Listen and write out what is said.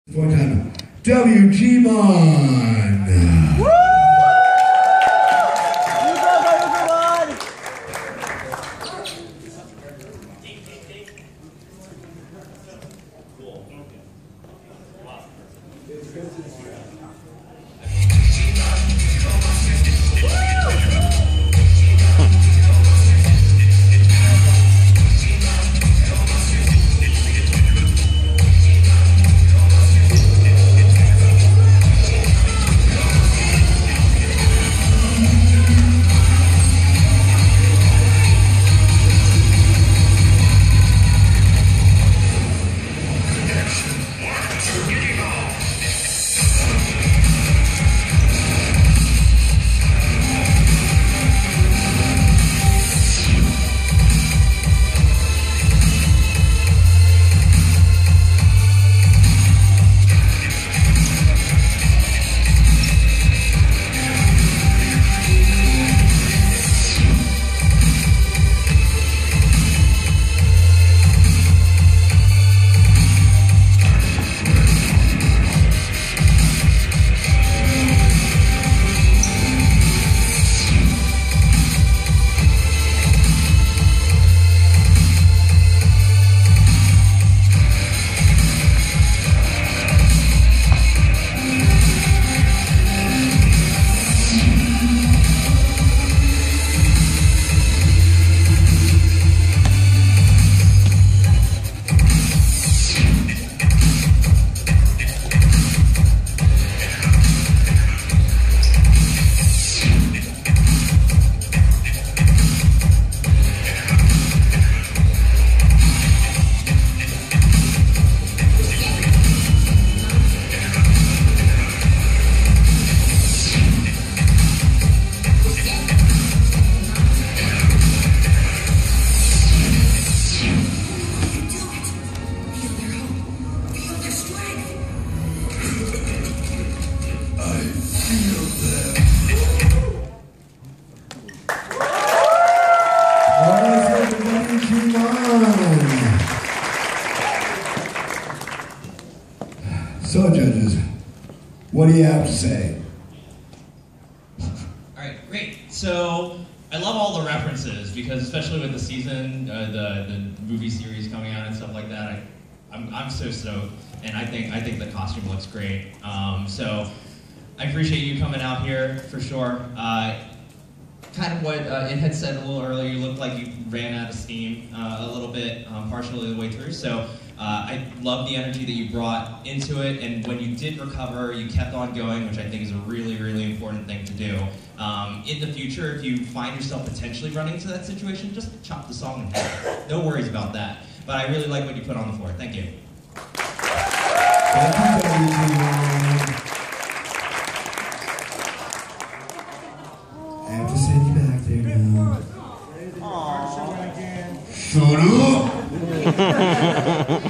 One time, WGmon. Woo! So, judges, what do you have to say? Alright, great. So, I love all the references because, especially with the season, the movie series coming out and stuff like that, I'm so stoked, and I think the costume looks great. So, I appreciate you coming out here for sure. Kind of what it had said a little earlier, you looked like you ran out of steam a little bit, partially the way through. So I love the energy that you brought into it, and when you did recover, you kept on going, which I think is a really, really important thing to do. In the future, if you find yourself potentially running into that situation, just chop the song in half. No worries about that. But I really like what you put on the floor. Thank you. Thank you, WGmon. I have to send you back there now. Aww. Shut up!